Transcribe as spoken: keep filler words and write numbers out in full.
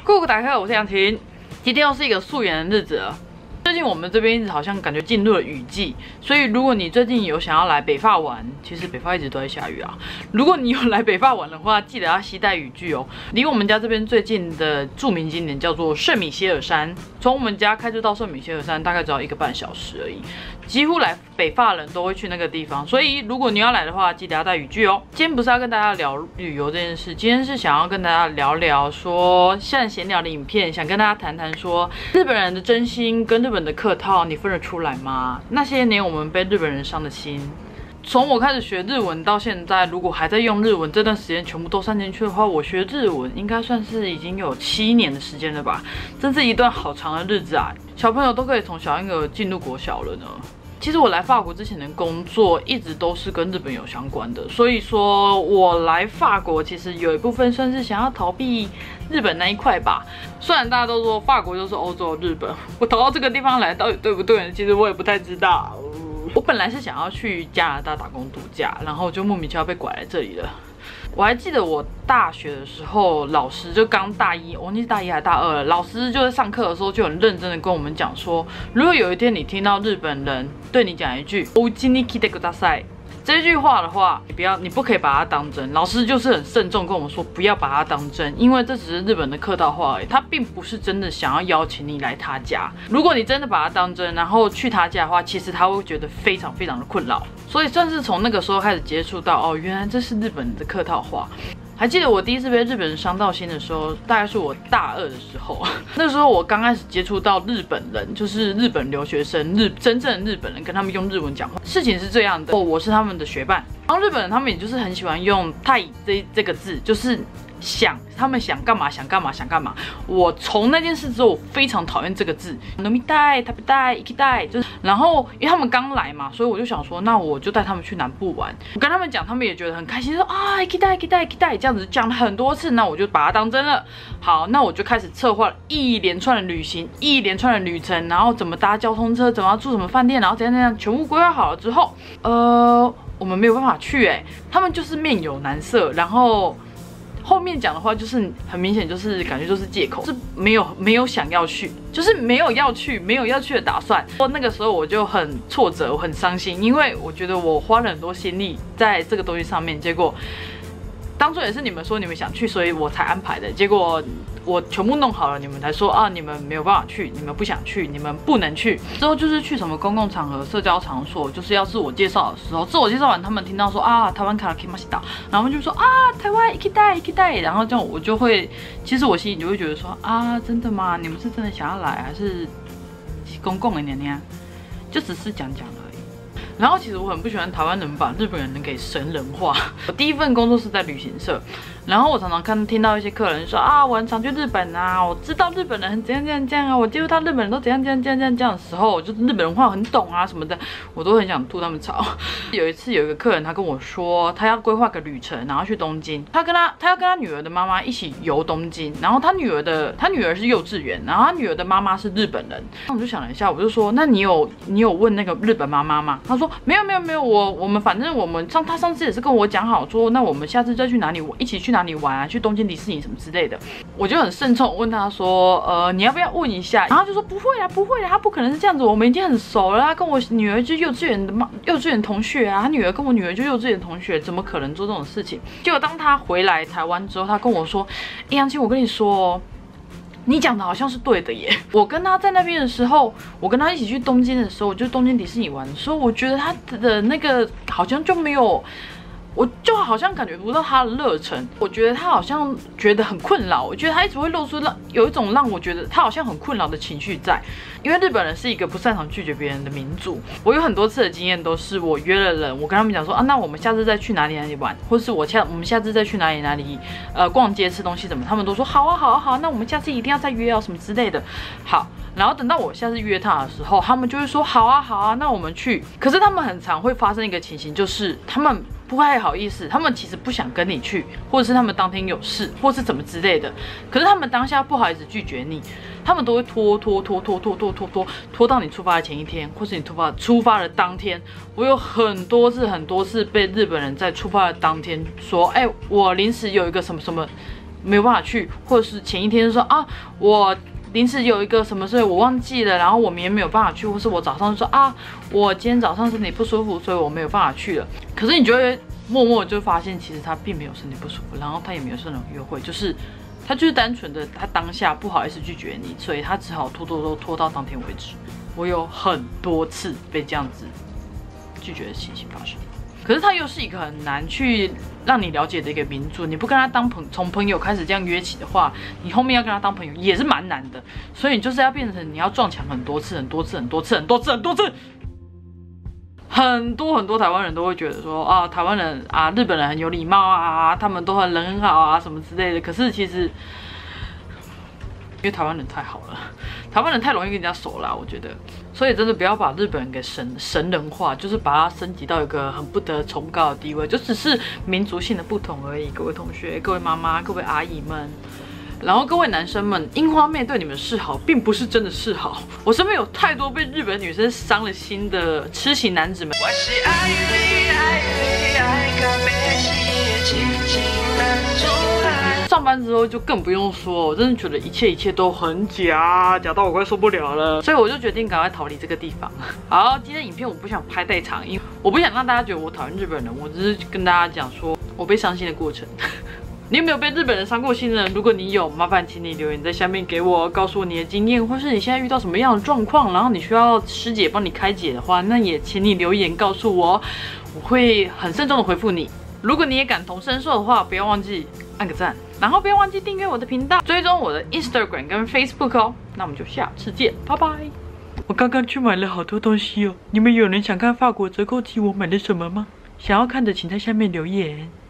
顾客打开，我是杨婷。今天又是一个素颜的日子了。最近我们这边一直好像感觉进入了雨季，所以如果你最近有想要来北法玩，其实北法一直都在下雨啊。如果你有来北法玩的话，记得要携带雨具哦。离我们家这边最近的著名景点叫做圣米歇尔山，从我们家开车到圣米歇尔山大概只要一个半小时而已。几乎来北法人都会去那个地方，所以如果你要来的话，记得要带雨具哦。今天不是要跟大家聊旅游这件事，今天是想要跟大家聊聊说，现在闲聊的影片，想跟大家谈谈说，日本人的真心跟日本的客套，你分得出来吗？那些年我们被日本人伤的心。从我开始学日文到现在，如果还在用日文，这段时间全部都算进去的话，我学日文应该算是已经有七年的时间了吧，真是一段好长的日子啊！小朋友都可以从小婴儿进入国小了呢。其实我来法国之前的工作一直都是跟日本有相关的，所以说我来法国其实有一部分算是想要逃避日本那一块吧。虽然大家都说法国就是欧洲的日本，我逃到这个地方来到底对不对呢？其实我也不太知道。我本来是想要去加拿大打工度假，然后就莫名其妙被拐来这里了。我还记得我大学的时候，老师就刚大一，我忘记是大一还是大二了。老师就在上课的时候就很认真的跟我们讲说，如果有一天你听到日本人对你讲一句“お家に来てください”这句话的话，你不要，你不可以把它当真。老师就是很慎重跟我们说，不要把它当真，因为这只是日本的客套话而已，他并不是真的想要邀请你来他家。如果你真的把它当真，然后去他家的话，其实他会觉得非常非常的困扰。所以算是从那个时候开始接触到，哦，原来这是日本人的客套话。还记得我第一次被日本人伤到心的时候，大概是我大二的时候。那时候我刚开始接触到日本人，就是日本留学生，日真正的日本人跟他们用日文讲话。事情是这样的，我是他们的学伴，然后日本人他们也就是很喜欢用“太”这这个字，就是想他们想干嘛想干嘛想干嘛。我从那件事之后，我非常讨厌这个字，飲みたい、食べたい、行きたい，就是然后因为他们刚来嘛，所以我就想说，那我就带他们去南部玩。我跟他们讲，他们也觉得很开心，说啊行きたい行きたい行きたい这样子讲了很多次，那我就把它当真了。好，那我就开始策划一连串的旅行，一连串的旅程，然后怎么搭交通车，怎么住什么饭店，然后怎样怎样，全部规划好了之后，呃，我们没有办法去哎、欸，他们就是面有难色，然后。后面讲的话就是很明显，就是感觉就是借口，是没有没有想要去，就是没有要去，没有要去的打算。那个时候我就很挫折，我很伤心，因为我觉得我花了很多心力在这个东西上面，结果当初也是你们说你们想去，所以我才安排的。结果我全部弄好了，你们才说啊，你们没有办法去，你们不想去，你们不能去。之后就是去什么公共场合、社交场所，就是要自我介绍的时候，自我介绍完，他们听到说啊，台湾から来ました，然后就说啊，台湾行きたい行きたい，然后这样我就会，其实我心里就会觉得说啊，真的吗？你们是真的想要来，还是公共的娘娘？就只是讲讲而已。然后其实我很不喜欢台湾人把日本人给神人化。我第一份工作是在旅行社，然后我常常看听到一些客人说啊，我很常去日本啊，我知道日本人很怎样怎样怎样啊，我接触到日本人都怎样怎样怎样怎样这样的时候，就是日本人话很懂啊什么的，我都很想吐他们槽。有一次有一个客人他跟我说，他要规划个旅程，然后去东京，他跟他他要跟他女儿的妈妈一起游东京，然后他女儿的他女儿是幼稚园，然后他女儿的妈妈是日本人。那我就想了一下，我就说，那你有你有问那个日本妈妈吗？他说没有没有没有，我我们反正我们上他上次也是跟我讲好说，那我们下次再去哪里一起去哪里玩啊，去东京迪士尼什么之类的。我就很慎重问他说，呃，你要不要问一下？然后就说不会啊不会啊，他不可能是这样子，我们已经很熟了，他跟我女儿就幼稚园的妈幼稚园同学啊，他女儿跟我女儿就幼稚园同学，怎么可能做这种事情？结果当他回来台湾之后，他跟我说，哎，杨青，我跟你说哦。你讲的好像是对的耶！我跟他在那边的时候，我跟他一起去东京的时候，我就东京迪士尼玩的时候，我觉得他的那个好像就没有，我就好像感觉不到他的热忱。我觉得他好像觉得很困扰，我觉得他一直会露出让有一种让我觉得他好像很困扰的情绪在。因为日本人是一个不擅长拒绝别人的民族，我有很多次的经验都是我约了人，我跟他们讲说啊，那我们下次再去哪里哪里玩，或是我下我们下次再去哪里哪里呃逛街吃东西怎么，他们都说好啊好啊好啊，那我们下次一定要再约啊什么之类的。好，然后等到我下次约他的时候，他们就会说好啊好啊，那我们去。可是他们很常会发生一个情形，就是他们不太好意思，他们其实不想跟你去，或者是他们当天有事，或是怎么之类的。可是他们当下不好意思拒绝你，他们都会拖拖拖拖拖拖拖拖拖到你出发的前一天，或是你出发出发的当天。我有很多次很多次被日本人在出发的当天说，哎、欸，我临时有一个什么什么。 没有办法去，或者是前一天就说啊，我临时有一个什么事我忘记了，然后我明天没有办法去，或是我早上就说啊，我今天早上身体不舒服，所以我没有办法去了。可是你就会默默就发现，其实他并没有身体不舒服，然后他也没有跟人约会，就是他就是单纯的他当下不好意思拒绝你，所以他只好拖拖拖拖到当天为止。我有很多次被这样子拒绝的情形发生。可是他又是一个很难去让你了解的一个民族，你不跟他当朋从朋友开始这样约起的话，你后面要跟他当朋友也是蛮难的。所以你就是要变成你要撞墙很多次、很多次、很多次、很多次、很多次。很多很多台湾人都会觉得说啊，台湾人啊，日本人很有礼貌啊，他们都很人很好啊，什么之类的。可是其实，因为台湾人太好了，台湾人太容易跟人家熟了，我觉得。所以真的不要把日本人给神神人化，就是把它升级到一个很不得崇高的地位，就只是民族性的不同而已。各位同学、各位妈妈、各位阿姨们。然后各位男生们，樱花妹对你们示好，并不是真的示好。我身边有太多被日本女生伤了心的痴情男子们。我是爱你爱你爱个别细轻轻难出来。上班之后就更不用说，我真的觉得一切一切都很假，假到我快受不了了。所以我就决定赶快逃离这个地方。好，今天影片我不想拍太长，因为我不想让大家觉得我讨厌日本人，我只是跟大家讲说我被伤心的过程。你有没有被日本人伤过心呢？如果你有，麻烦请你留言在下面给我，告诉我你的经验，或是你现在遇到什么样的状况，然后你需要师姐帮你开解的话，那也请你留言告诉我，我会很慎重的回复你。如果你也感同身受的话，不要忘记按个赞，然后不要忘记订阅我的频道，追踪我的 Instagram 跟 Facebook 哦。那我们就下次见，拜拜。我刚刚去买了好多东西哦，你们有人想看法国折扣季我买了什么吗？想要看的请在下面留言。